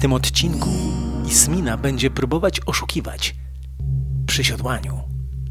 tym odcinku Ismina będzie próbować oszukiwać przy siodłaniu.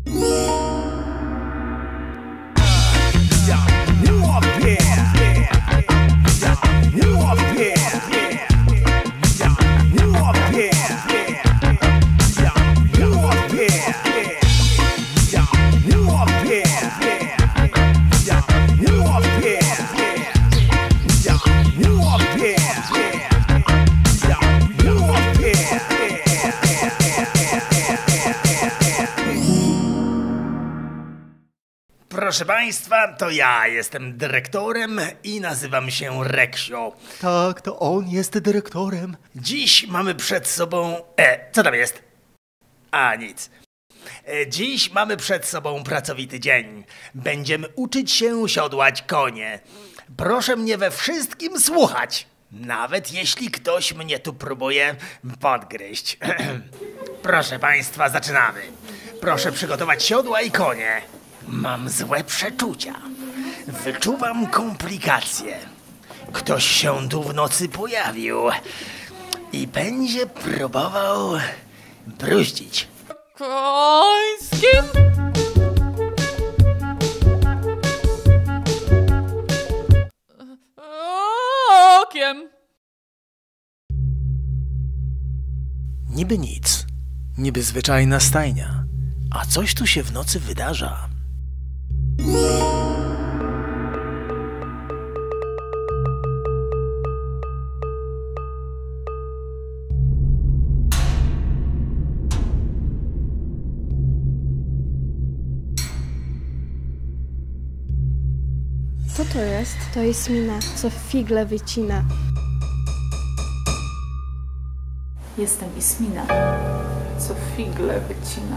Proszę Państwa, to ja jestem dyrektorem i nazywam się Reksio. Tak, to on jest dyrektorem. Dziś mamy przed sobą... co tam jest? A, nic. Dziś mamy przed sobą pracowity dzień. Będziemy uczyć się siodłać konie. Proszę mnie we wszystkim słuchać, nawet jeśli ktoś mnie tu próbuje podgryźć. Proszę Państwa, zaczynamy. Proszę przygotować siodła i konie. Mam złe przeczucia. Wyczuwam komplikacje. Ktoś się tu w nocy pojawił i będzie próbował bruździć. Końskim? Okiem. Niby nic, niby zwyczajna stajnia, a coś tu się w nocy wydarza. Co to jest? To jest Ismina, co figle wycina. Jestem Ismina, co figle wycina.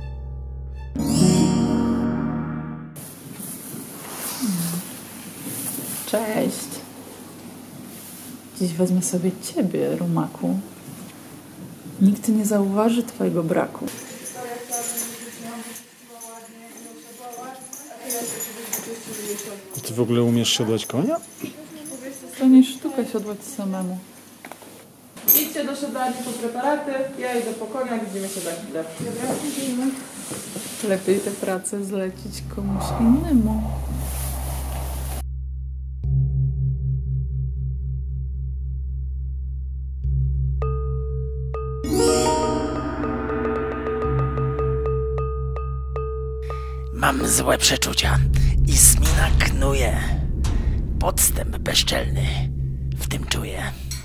Cześć. Dziś wezmę sobie ciebie, rumaku. Nikt nie zauważy twojego braku. Ty w ogóle umiesz siodłać konia? To nie sztuka siodłać samemu. Idźcie do siadalni po preparaty, ja idę po konia, widzimy się za chwilę. Dobra, widzimy. Lepiej tę pracę zlecić komuś innemu. Mam złe przeczucia. Ismina knuje. Podstęp bezczelny. W tym czuję.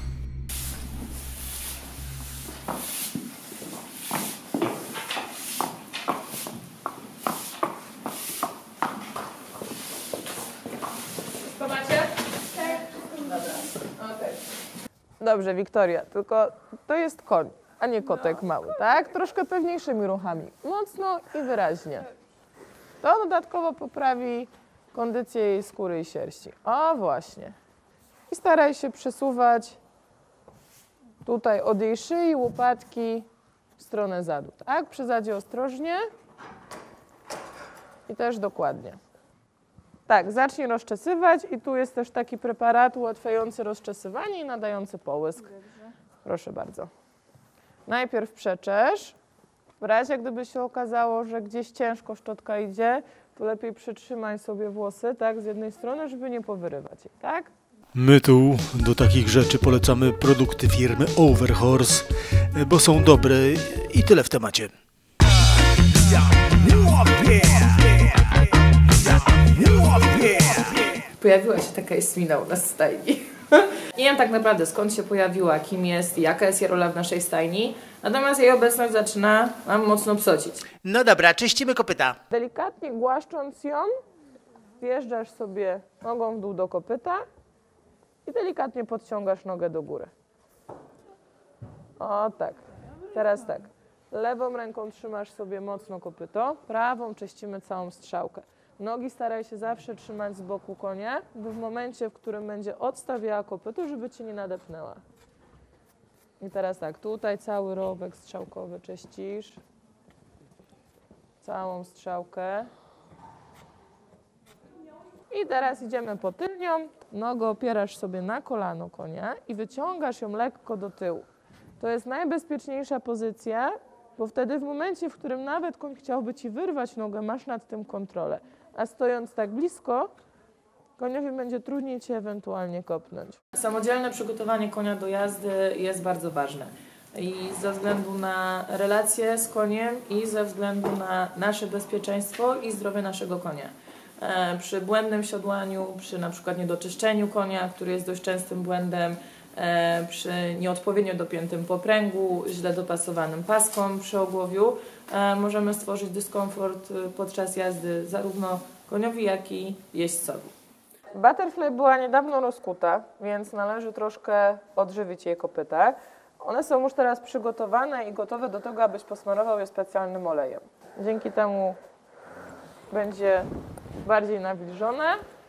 To macie? Tak. Dobra. Okay. Dobrze, Wiktoria, tylko to jest koń, a nie kotek mały, tak? Troszkę pewniejszymi ruchami. Mocno i wyraźnie. To dodatkowo poprawi kondycję jej skóry i sierści. O, właśnie. I staraj się przesuwać tutaj od jej szyi, łopatki w stronę zadu. Tak? Przy zadzie ostrożnie i też dokładnie. Tak, zacznij rozczesywać i tu jest też taki preparat ułatwiający rozczesywanie i nadający połysk. Proszę bardzo. Najpierw przeczesz. W razie gdyby się okazało, że gdzieś ciężko szczotka idzie, to lepiej przytrzymaj sobie włosy, tak, z jednej strony, żeby nie powyrywać jej, tak? My tu do takich rzeczy polecamy produkty firmy Overhorse, bo są dobre i tyle w temacie. Pojawiła się taka Ismina u nas w stajni. Nie wiem tak naprawdę skąd się pojawiła, kim jest, jaka jest jej rola w naszej stajni, natomiast jej obecność zaczyna nam mocno psocić. No dobra, czyścimy kopyta. Delikatnie głaszcząc ją, wjeżdżasz sobie nogą w dół do kopyta i delikatnie podciągasz nogę do góry. O tak. Teraz tak. Lewą ręką trzymasz sobie mocno kopyto, prawą czyścimy całą strzałkę. Nogi staraj się zawsze trzymać z boku konia, by w momencie, w którym będzie odstawiała kopyto, żeby cię nie nadepnęła. I teraz tak, tutaj cały rowek strzałkowy czyścisz. Całą strzałkę. I teraz idziemy po tylnią, nogę opierasz sobie na kolano konia i wyciągasz ją lekko do tyłu. To jest najbezpieczniejsza pozycja, bo wtedy w momencie, w którym nawet koń chciałby ci wyrwać nogę, masz nad tym kontrolę. A stojąc tak blisko, koniowi będzie trudniej cię ewentualnie kopnąć. Samodzielne przygotowanie konia do jazdy jest bardzo ważne. I ze względu na relacje z koniem i ze względu na nasze bezpieczeństwo i zdrowie naszego konia. Przy błędnym siodłaniu, przy na przykład niedoczyszczeniu konia, który jest dość częstym błędem, przy nieodpowiednio dopiętym popręgu, źle dopasowanym paskom przy ogłowiu, możemy stworzyć dyskomfort podczas jazdy zarówno koniowi, jak i jeźdźcowi. Butterfly była niedawno rozkuta, więc należy troszkę odżywić jej kopytę. One są już teraz przygotowane i gotowe do tego, abyś posmarował je specjalnym olejem. Dzięki temu będzie bardziej nawilżone.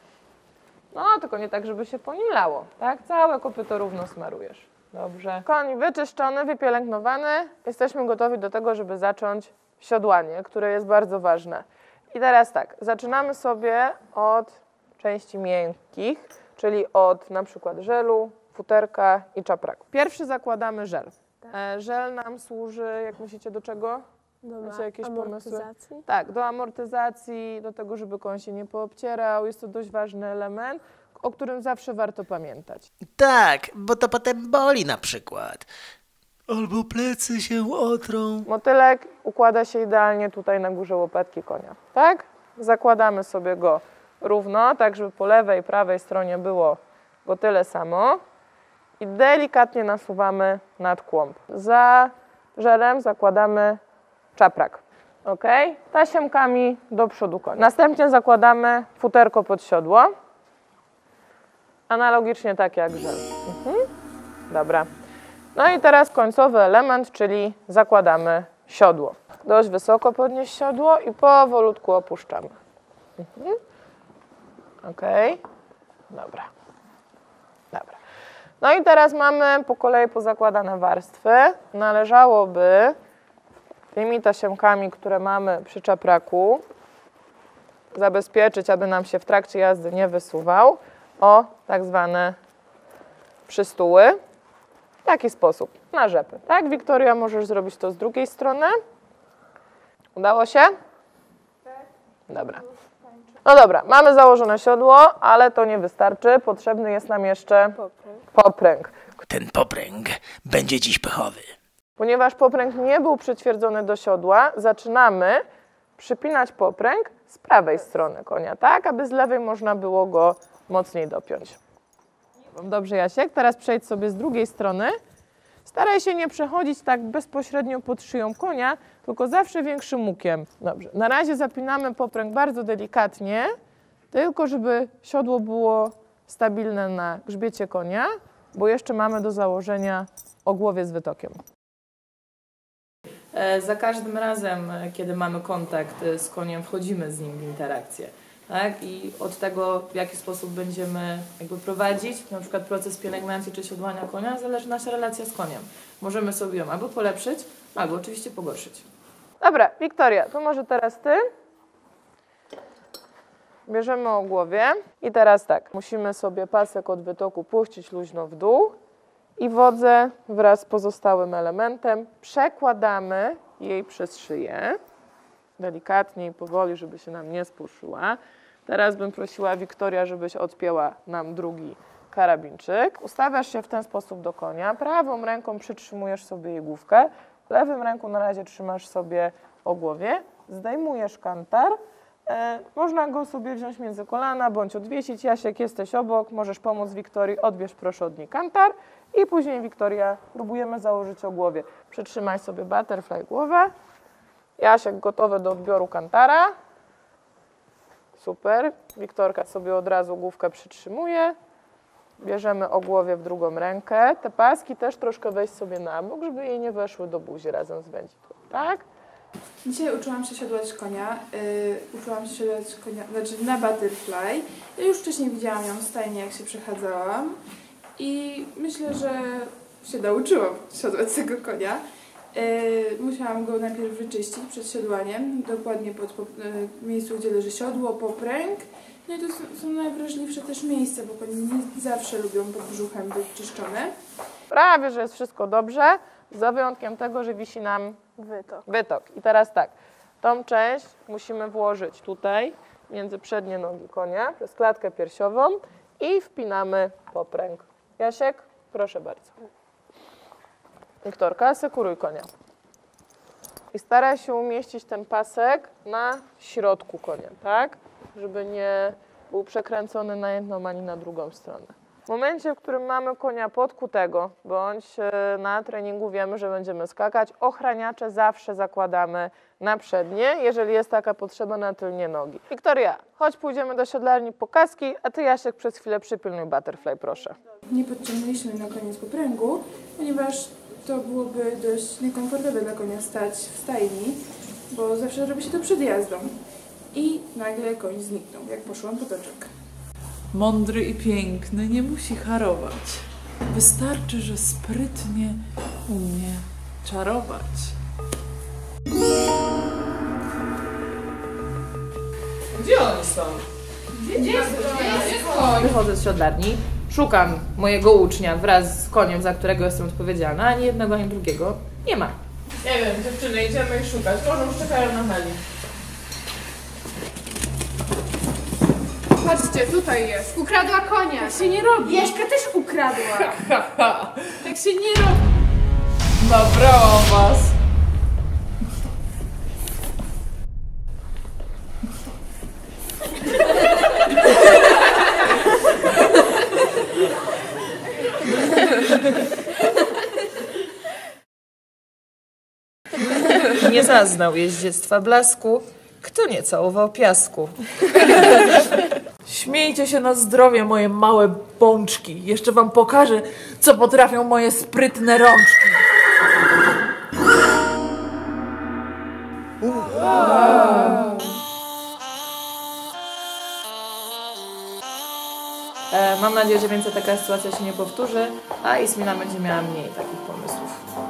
No, tylko nie tak, żeby się po nim lało, tak? Całe kopyto równo smarujesz. Dobrze. Koń wyczyszczony, wypielęgnowany. Jesteśmy gotowi do tego, żeby zacząć siodłanie, które jest bardzo ważne. I teraz tak, zaczynamy sobie od części miękkich, czyli od na przykład żelu, futerka i czapraku. Pierwszy zakładamy żel. Żel nam służy, jak myślicie, do czego? Macie jakieś pomysły? Tak, do amortyzacji, do tego, żeby koń się nie poobcierał. Jest to dość ważny element, o którym zawsze warto pamiętać. Tak, bo to potem boli na przykład. Albo plecy się otrą. Motylek układa się idealnie tutaj na górze łopatki konia. Tak? Zakładamy sobie go równo, tak żeby po lewej i prawej stronie było go tyle samo. I delikatnie nasuwamy nad kłąb. Za żelem zakładamy czaprak. Ok? Tasiemkami do przodu konia. Następnie zakładamy futerko pod siodło. Analogicznie tak jak żel. Dobra. No i teraz końcowy element, czyli zakładamy siodło. Dość wysoko podnieść siodło i powolutku opuszczamy. Ok? Dobra. Dobra. No i teraz mamy po kolei pozakładane warstwy. Należałoby tymi tasiemkami, które mamy przy czapraku, zabezpieczyć, aby nam się w trakcie jazdy nie wysuwał, o tak zwane przystóły. W taki sposób, na rzepy. Tak, Wiktoria, możesz zrobić to z drugiej strony. Udało się? Dobra. No dobra, mamy założone siodło, ale to nie wystarczy. Potrzebny jest nam jeszcze popręg. Ten popręg będzie dziś pechowy. Ponieważ popręg nie był przytwierdzony do siodła, zaczynamy przypinać popręg z prawej strony konia, tak, aby z lewej można było go mocniej dopiąć. Dobrze, Jasiek, teraz przejdź sobie z drugiej strony. Staraj się nie przechodzić tak bezpośrednio pod szyją konia, tylko zawsze większym łukiem. Dobrze, na razie zapinamy popręg bardzo delikatnie, tylko żeby siodło było stabilne na grzbiecie konia, bo jeszcze mamy do założenia ogłowie z wytokiem. Za każdym razem, kiedy mamy kontakt z koniem, wchodzimy z nim w interakcję. Tak? I od tego, w jaki sposób będziemy prowadzić na przykład proces pielęgnacji czy siodłania konia, zależy nasza relacja z koniem. Możemy sobie ją albo polepszyć, albo oczywiście pogorszyć. Dobra, Wiktoria, to może teraz ty. Bierzemy ogłowie i teraz tak, musimy sobie pasek od wytoku puścić luźno w dół i wodzę wraz z pozostałym elementem przekładamy jej przez szyję. Delikatnie i powoli, żeby się nam nie spuszyła. Teraz bym prosiła Wiktoria, żebyś odpięła nam drugi karabinczyk. Ustawiasz się w ten sposób do konia. Prawą ręką przytrzymujesz sobie jej główkę. Lewym ręką na razie trzymasz sobie ogłowie. Zdejmujesz kantar. Można go sobie wziąć między kolana bądź odwiesić. Jasiek, jesteś obok. Możesz pomóc Wiktorii. Odbierz proszę od niej kantar. I później, Wiktoria, próbujemy założyć ogłowie. Przytrzymaj sobie butterfly głowę. Jasiek gotowy do odbioru kantara. Super. Wiktorka sobie od razu główkę przytrzymuje. Bierzemy ogłowie w drugą rękę. Te paski też troszkę weź sobie na bok, żeby jej nie weszły do buzi razem z wędzidłem. Tak? Dzisiaj uczyłam się siodłać konia. Znaczy na butterfly. Ja już wcześniej widziałam ją w stajni, jak się przechadzałam. I myślę, że się nauczyłam siodłać tego konia. Musiałam go najpierw wyczyścić przed siodłaniem, dokładnie pod miejscu, gdzie leży siodło, popręg No i to są najwrażliwsze też miejsca, bo konie nie zawsze lubią pod brzuchem być czyszczone. Prawie, że jest wszystko dobrze, za wyjątkiem tego, że wisi nam wytok. I teraz tak, tą część musimy włożyć tutaj, między przednie nogi konia, przez klatkę piersiową i wpinamy popręg. Jasiek, proszę bardzo. Wiktorka, asekuruj konia. I staraj się umieścić ten pasek na środku konia, tak? Żeby nie był przekręcony na jedną ani na drugą stronę. W momencie, w którym mamy konia podkutego, bądź na treningu wiemy, że będziemy skakać, ochraniacze zawsze zakładamy na przednie, jeżeli jest taka potrzeba, na tylnie nogi. Wiktoria, chodź pójdziemy do siodlarni po kaski, a ty, Jasiek, przez chwilę przypilnuj butterfly, proszę. Nie podciągnęliśmy na koniec popręgu, ponieważ to byłoby dość niekomfortowe dla konia stać w stajni, bo zawsze robi się to przed jazdą. I nagle koń zniknął, jak poszłam potoczek. Mądry i piękny nie musi harować. Wystarczy, że sprytnie umie czarować. Gdzie oni są? Gdzie jest koń? Wychodzę z siodlarni, szukam mojego ucznia wraz z koniem, za którego jestem odpowiedzialna, ani jednego, ani drugiego nie ma. Nie wiem, dziewczyny, idziemy ich szukać. Może już czekają na heli. Patrzcie, tutaj jest. Ukradła konia. Tak się nie robi. Jaśka też ukradła. Tak się nie robi. Nabrałam was. Nie zaznał jeździectwa blasku, kto nie całował piasku. Śmiejcie się na zdrowie, moje małe bączki. Jeszcze wam pokażę, co potrafią moje sprytne rączki. Mam nadzieję, że więcej taka sytuacja się nie powtórzy, a Ismina będzie miała mniej takich pomysłów.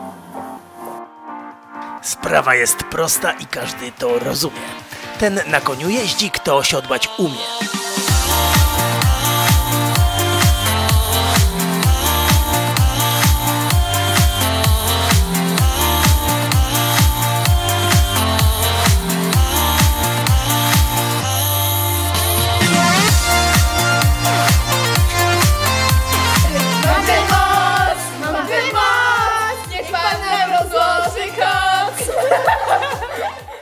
Sprawa jest prosta i każdy to rozumie. Ten na koniu jeździ, kto siodłać umie.